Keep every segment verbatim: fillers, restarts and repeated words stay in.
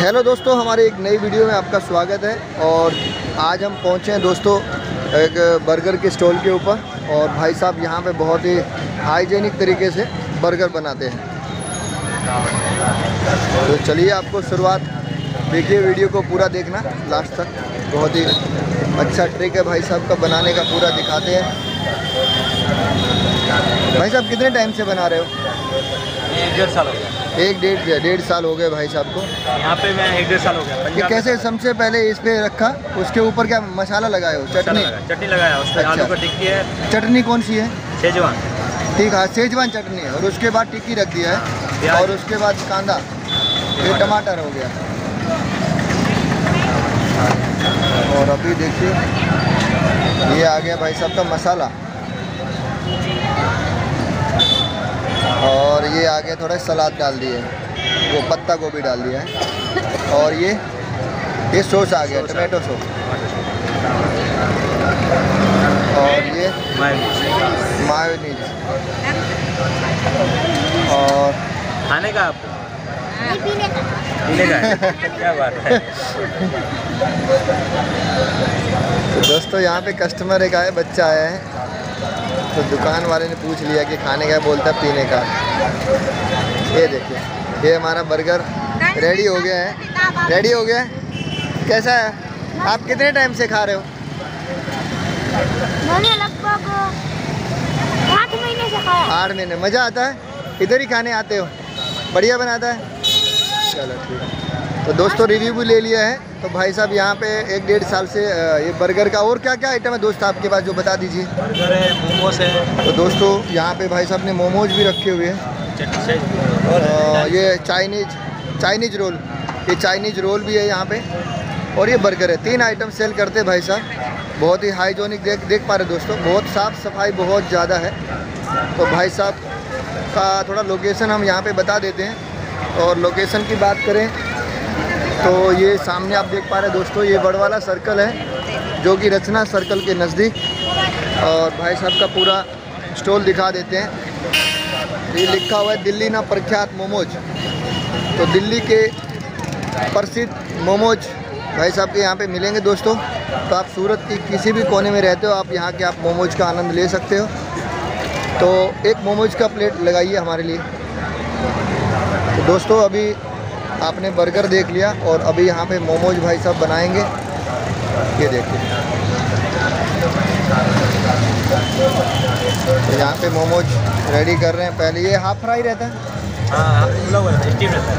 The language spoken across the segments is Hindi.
हेलो दोस्तों, हमारे एक नई वीडियो में आपका स्वागत है। और आज हम पहुंचे हैं दोस्तों एक बर्गर के स्टॉल के ऊपर। और भाई साहब यहाँ पे बहुत ही हाइजीनिक तरीके से बर्गर बनाते हैं। तो चलिए, आपको शुरुआत देखिए, वीडियो को पूरा देखना लास्ट तक। बहुत ही अच्छा ट्रिक है भाई साहब का बनाने का, पूरा दिखाते हैं। भाई साहब कितने टाइम से बना रहे हो? एक डेढ़ साल हो गया। एक डेढ़ डेढ़ साल हो गए भाई साहब को यहाँ पे। मैं एक डेढ़ साल हो गया। ये कैसे? सबसे पहले इस पे रखा, उसके ऊपर क्या मसाला लगाए हो? चटनी चटनी लगाया, उस पर आलू का टिक्की है। चटनी कौन सी है? शेजवान। ठीक है, शेजवान चटनी है। और उसके बाद टिक्की रख दिया है, और उसके बाद कांदा, ये टमाटर हो गया। और अभी देखिए, ये आ गया भाई साहब का मसाला। और ये आगे थोड़ा सलाद डाल दिए, वो पत्ता गोभी डाल दिया है। और ये ये सॉस आ गया, टमाटो सॉस। और ये मायोनीज। और खाने का आपको पीने का पीने का क्या बात है। तो दोस्तों, यहाँ पे कस्टमर एक आए, बच्चा आया है, तो दुकान वाले ने पूछ लिया कि खाने का, बोलता पीने का। ये देखिए, ये हमारा बर्गर रेडी हो गया है। रेडी हो गया है। कैसा है? आप कितने टाइम से खा रहे हो? मैंने लगभग आठ महीने से खाया। आठ महीने। मज़ा आता है? इधर ही खाने आते हो? बढ़िया बनाता है। चलो ठीक है। तो दोस्तों, रिव्यू भी ले लिया है। तो भाई साहब यहाँ पे एक डेढ़ साल से ये बर्गर का। और क्या क्या आइटम है दोस्त आपके पास, जो बता दीजिए? बर्गर है, मोमोज है। तो दोस्तों, यहाँ पे भाई साहब ने मोमोज भी रखे हुए हैं। और ये चाइनीज चाइनीज रोल, ये चाइनीज रोल भी है यहाँ पे। और ये बर्गर है। तीन आइटम सेल करते हैं भाई साहब। बहुत ही हाइजीनिक, देख देख पा रहे दोस्तों, बहुत साफ़ सफाई बहुत ज़्यादा है। तो भाई साहब का थोड़ा लोकेशन हम यहाँ पे बता देते हैं। और लोकेशन की बात करें तो ये सामने आप देख पा रहे हैं दोस्तों, ये बड़वाला सर्कल है, जो कि रचना सर्कल के नज़दीक। और भाई साहब का पूरा स्टॉल दिखा देते हैं। ये लिखा हुआ है दिल्ली ना प्रख्यात मोमोज। तो दिल्ली के प्रसिद्ध मोमोज भाई साहब के यहाँ पे मिलेंगे दोस्तों। तो आप सूरत की किसी भी कोने में रहते हो, आप यहाँ के आप मोमोज का आनंद ले सकते हो। तो एक मोमोज का प्लेट लगाइए हमारे लिए। तो दोस्तों, अभी आपने बर्गर देख लिया, और अभी यहाँ पे मोमोज भाई साहब बनाएंगे। ये देखिए, तो यहाँ पे मोमोज रेडी कर रहे हैं। पहले ये हाफ फ्राई रहता है। हाँ, स्टीम रहता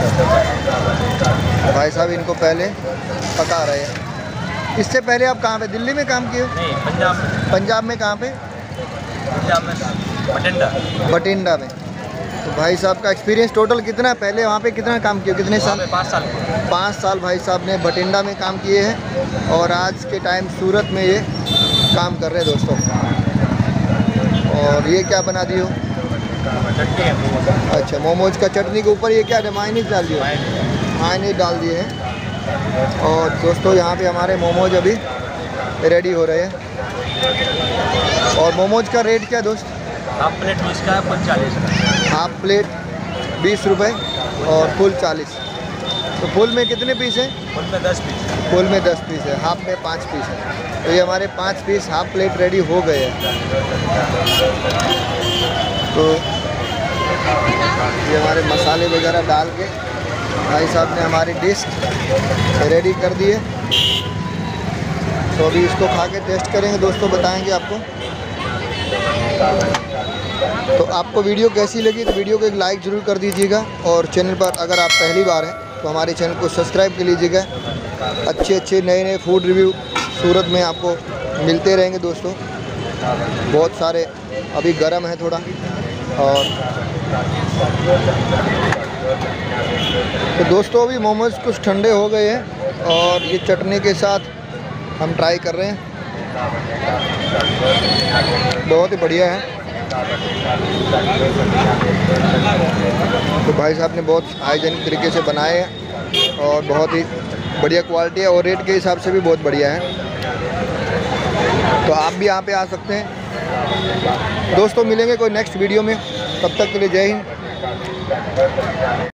है। भाई साहब इनको पहले पका रहे हैं। इससे पहले आप कहाँ पे, दिल्ली में काम किए? नहीं, पंजाब में। पंजाब में कहाँ पे? पंजाब में बठिंडा। बठिंडा में। तो भाई साहब का एक्सपीरियंस टोटल कितना? पहले वहाँ पे कितना काम किया, कितने साल? पाँच साल पाँच साल भाई साहब ने बठिंडा में काम किए हैं। और आज के टाइम सूरत में ये काम कर रहे हैं दोस्तों। और ये क्या बना दियो? चटनी है। अच्छा, मोमोज का चटनी के ऊपर ये क्या है? मायोनीज डाल दिए, मायोनीज डाल दिए हैं। और दोस्तों, यहाँ पे हमारे मोमोज अभी रेडी हो रहे हैं। और मोमोज का रेट क्या दोस्त? हाफ प्लेट बीस का है, फुल चालीस का। हाफ प्लेट बीस रुपये और फुल चालीस। तो फुल में कितने पीस हैं? फुल में दस पीस। फुल में दस पीस है, हाफ में पाँच पीस है। तो ये हमारे पाँच पीस हाफ प्लेट रेडी हो गए हैं। तो ये हमारे मसाले वगैरह डाल के भाई साहब ने हमारी डिश रेडी कर दी है। तो अभी इसको खा के टेस्ट करेंगे दोस्तों, बताएंगे आपको। तो आपको वीडियो कैसी लगी तो वीडियो को एक लाइक ज़रूर कर दीजिएगा। और चैनल पर अगर आप पहली बार हैं तो हमारे चैनल को सब्सक्राइब कर लीजिएगा। अच्छे अच्छे नए नए फूड रिव्यू सूरत में आपको मिलते रहेंगे दोस्तों। बहुत सारे अभी गर्म है थोड़ा। और तो दोस्तों, अभी मोमोज कुछ ठंडे हो गए हैं, और ये चटनी के साथ हम ट्राई कर रहे हैं। बहुत ही बढ़िया है। तो भाई साहब ने बहुत हाइजीनिक तरीके से बनाए हैं, और बहुत ही बढ़िया क्वालिटी है, और रेट के हिसाब से भी बहुत बढ़िया है। तो आप भी यहाँ पे आ सकते हैं दोस्तों। मिलेंगे कोई नेक्स्ट वीडियो में, तब तक के लिए जय हिंद।